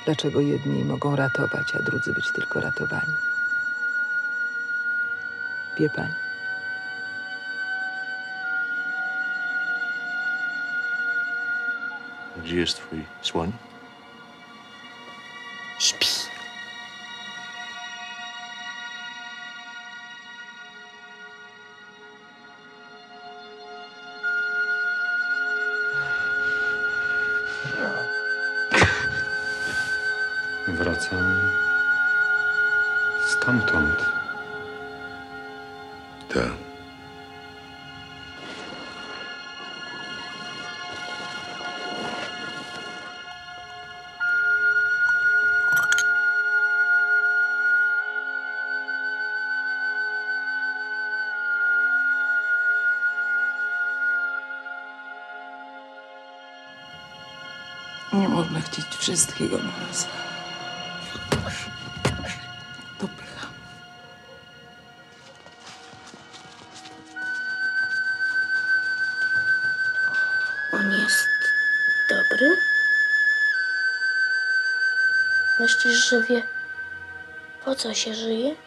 Dlaczego jedni mogą ratować, a drudzy być tylko ratowani? Wie pani? Gdzie jest twój słoń? Śpi. Wracam stamtąd. Tak. Nie można chcieć wszystkiego na raz. To pycha. On jest dobry? Myślisz, że wie, po co się żyje?